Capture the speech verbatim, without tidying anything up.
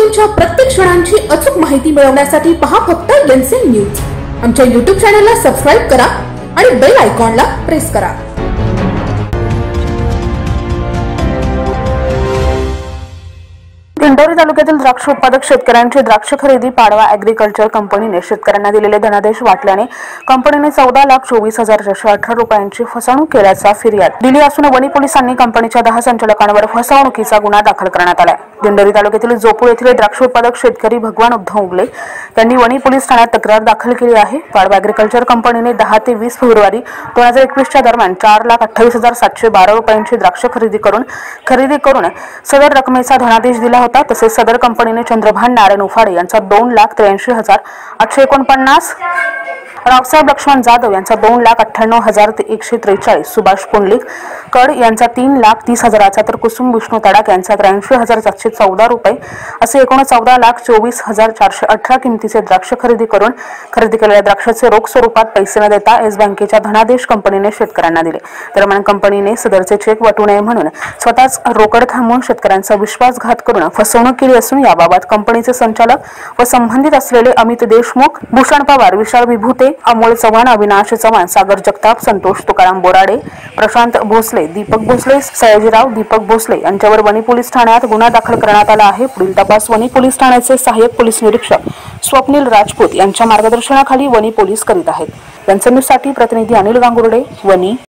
घडामोडींच्या प्रत्येक क्षणांची अचूक माहिती मिळवण्यासाठी पहा फक्त एनसीएन न्यूज। आमच्या यूट्यूब चॅनलला सबस्क्राइब करा आणि बेल आयकॉनला प्रेस करा। दिंडोरी तालुक्यातील द्राक्ष उत्पादक शेतकऱ्यांची द्राक्ष खरेदी पाडवा ॲग्रिकल्चर कंपनीने शेतकऱ्यांना दिलेले धनादेश वाटल्याने कंपनीने चौदा लाख चोवीस हजार चारशे अठरा रुपयांची फसवणूक केल्याचा फिर्याद दिली असून वनी पोलिसांनी कंपनीच्या दहा संचालकांवर फसवणुकीचा गुन्हा दाखल करण्यात आला आहे। दिंडोरी तालुक्यातील जोपूर येथील द्राक्ष उत्पादक शेतकरी भगवान उद्धव उगले यांनी वनी पोलीस ठाण्यात तक्रार दाखल केली आहे। पाडवा ॲग्रिकल्चर कंपनीने दहा ते वीस फेब्रुवारी दोन हजार एकवीसच्या दरम्यान चार लाख अठ्ठावीस हजार सातशे बारा रुपयांची द्राक्ष खरेदी करून खरेदी करून सदर रकमेचा धनादेश दिला होता। तसेच सदर कंपनीने चंद्रभान नारायण उफाडे यांचा दोन लाख त्र्याऐंशी हजार आठशे एकोणपन्नास, रावसाहेब लक्ष्मण जाधव यांचा दोन लाख अठ्ठ्याण्णव हजार एकशे त्रेचाळीस, सुभाष पुंडलिक कड यांचा तीन लाख तीस हजाराचा तर कुसुम विष्णू तडाक यांचा त्र्याऐंशी हजार सातशे चौदा रुपये असे एकूण चौदा लाख चोवीस हजार चारशे अठरा किमतीचे द्राक्ष खरेदी करून खरेदी केलेल्या द्राक्षाचे रोख स्वरूपात पैसे न देता एस बँकेच्या धनादेश कंपनीने शेतकऱ्यांना दिले। दरम्यान कंपनीने सदरचे चेक वटू नये म्हणून स्वतःच रोकड थांबवून शेतकऱ्यांचा विश्वासघात करून फसवणूक केली असून याबाबत कंपनीचे संचालक व संबंधित असलेले अमित देशमुख, भूषण पवार, विशाल विभूते, अमोल चव्हाण, अविनाश चव्हाण, सागर जगताप, संतोष तुकाराम बोराडे, प्रशांत भोसले, दीपक भोसले, सयाजीराव दीपक भोसले यांच्यावर वनी पोलीस ठाण्यात गुन्हा दाखल करण्यात आला आहे। पुढील तपास वनी पोलीस ठाण्याचे सहाय्यक पोलीस निरीक्षक स्वप्नील राजपूत यांच्या मार्गदर्शनाखाली वनी पोलीस करीत आहेत। यांच्यासाठी प्रतिनिधी अनिल गांगुर्डे, वनी।